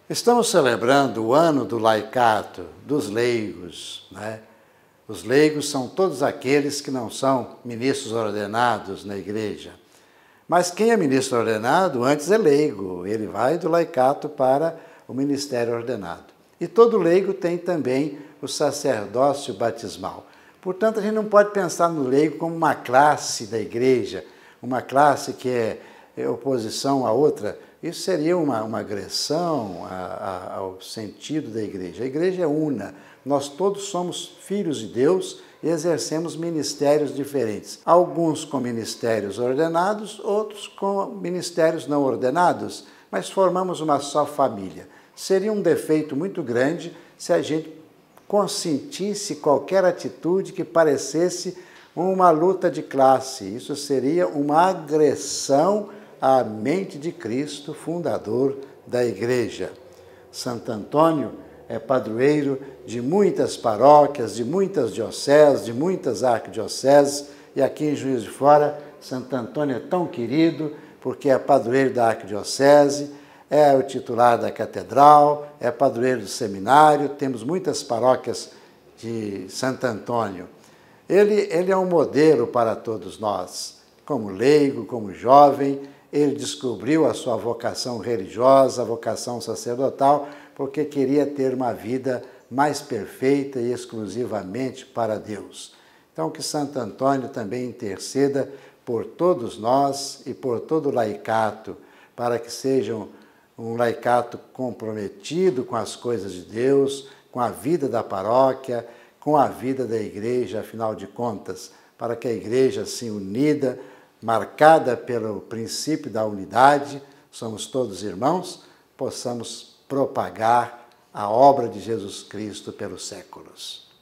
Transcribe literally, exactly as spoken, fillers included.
Estamos celebrando o ano do laicato, dos leigos, né? Os leigos são todos aqueles que não são ministros ordenados na igreja. Mas quem é ministro ordenado antes é leigo, ele vai do laicato para o ministério ordenado. E todo leigo tem também o sacerdócio batismal. Portanto, a gente não pode pensar no leigo como uma classe da igreja, uma classe que é, é oposição a outra. Isso seria uma, uma agressão a, a, ao sentido da igreja. A igreja é una, nós todos somos filhos de Deus e exercemos ministérios diferentes. Alguns com ministérios ordenados, outros com ministérios não ordenados, mas formamos uma só família. Seria um defeito muito grande se a gente consentisse qualquer atitude que parecesse uma luta de classe. Isso seria uma agressão à mente de Cristo, fundador da igreja. Santo Antônio é padroeiro de muitas paróquias, de muitas dioceses, de muitas arquidioceses, e aqui em Juiz de Fora, Santo Antônio é tão querido porque é padroeiro da arquidiocese, é o titular da catedral, é padroeiro do seminário, temos muitas paróquias de Santo Antônio. Ele, ele é um modelo para todos nós, como leigo, como jovem. Ele descobriu a sua vocação religiosa, a vocação sacerdotal, porque queria ter uma vida mais perfeita e exclusivamente para Deus. Então, que Santo Antônio também interceda por todos nós e por todo o laicato, para que sejam um laicato comprometido com as coisas de Deus, com a vida da paróquia, com a vida da igreja, afinal de contas, para que a igreja, assim, unida, marcada pelo princípio da unidade, somos todos irmãos, possamos propagar a obra de Jesus Cristo pelos séculos.